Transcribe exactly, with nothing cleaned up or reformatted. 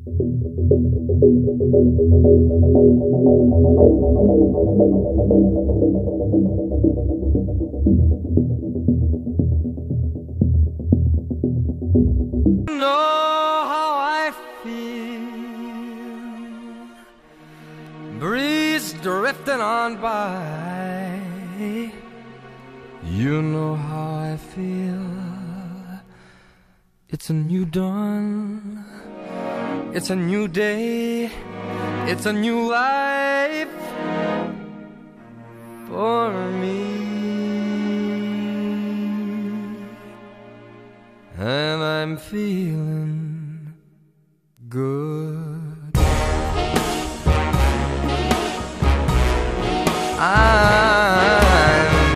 Know how I feel, breeze drifting on by. You know how I feel. It's a new dawn, it's a new day, it's a new life for me. And I'm feeling